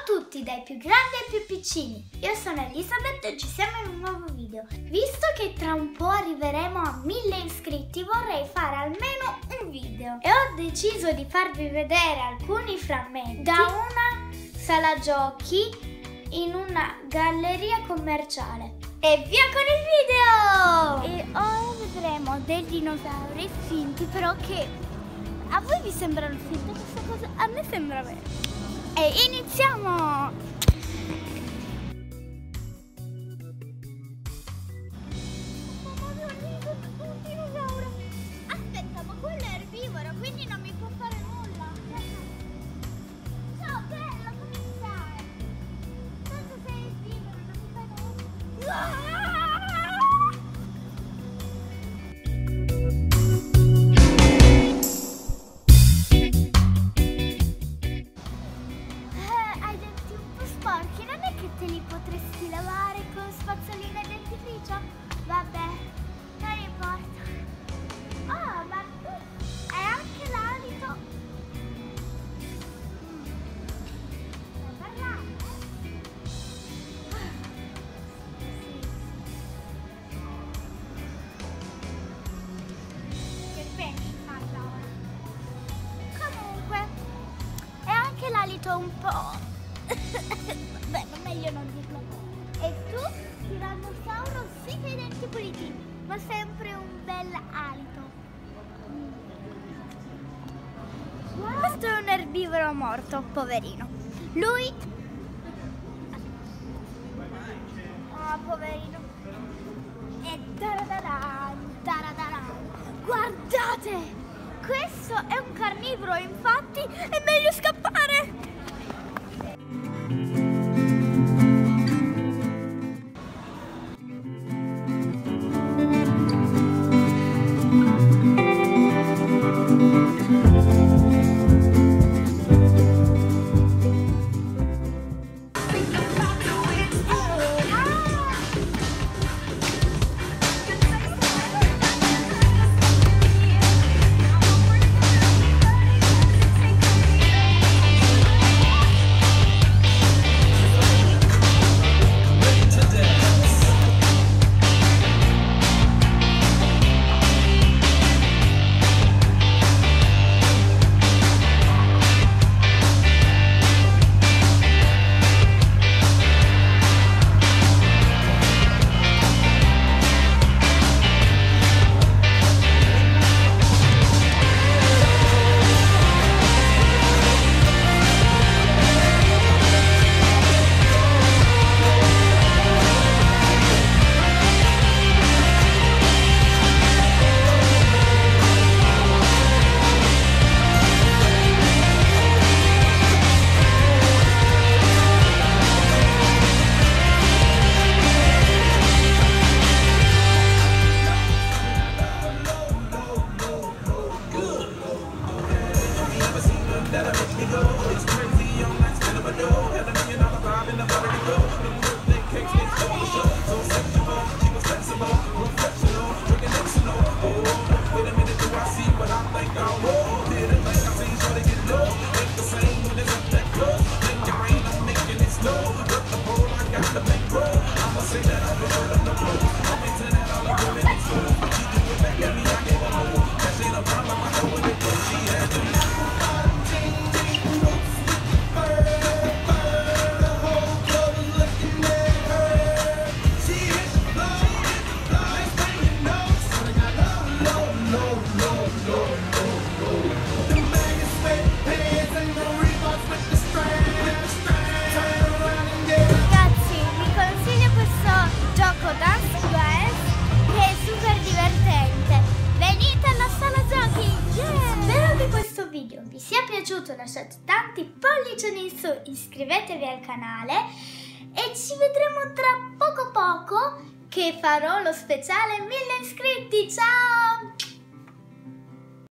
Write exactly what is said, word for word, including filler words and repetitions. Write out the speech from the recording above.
tutti, dai più grandi ai più piccini, io sono Elisabeth e ci siamo in un nuovo video. Visto che tra un po' arriveremo a mille iscritti, vorrei fare almeno un video e ho deciso di farvi vedere alcuni frammenti da una sala giochi in una galleria commerciale. E via con il video! E ora vedremo dei dinosauri finti, però che a voi vi sembrano finti questa cosa? A me sembra vero. E iniziamo! Un dinosauro! Aspetta, ma quello è erbivoro, quindi non mi può fare nulla! Ciao, bella, come stai? Tanto sei erbivoro, non mi fai nulla! Sporchi, non è che te li potresti lavare con spazzolina e dentifricio? Vabbè, non importa. Oh, ma è anche l'alito. Puoi parlare? Che pensi fatta ora? Comunque, è anche l'alito un po'... Beh, meglio non dirlo. E tu, tirannosauro, sì che hai i denti puliti, ma sempre un bel alito. Wow. Questo è un erbivoro morto, poverino. Lui... Oh, poverino. E taradaran, taradaran. Guardate! Questo è un carnivoro, infatti è meglio scappare! Vi sia piaciuto, lasciate tanti pollicioni in su, iscrivetevi al canale e ci vedremo tra poco poco che farò lo speciale mille iscritti. Ciao!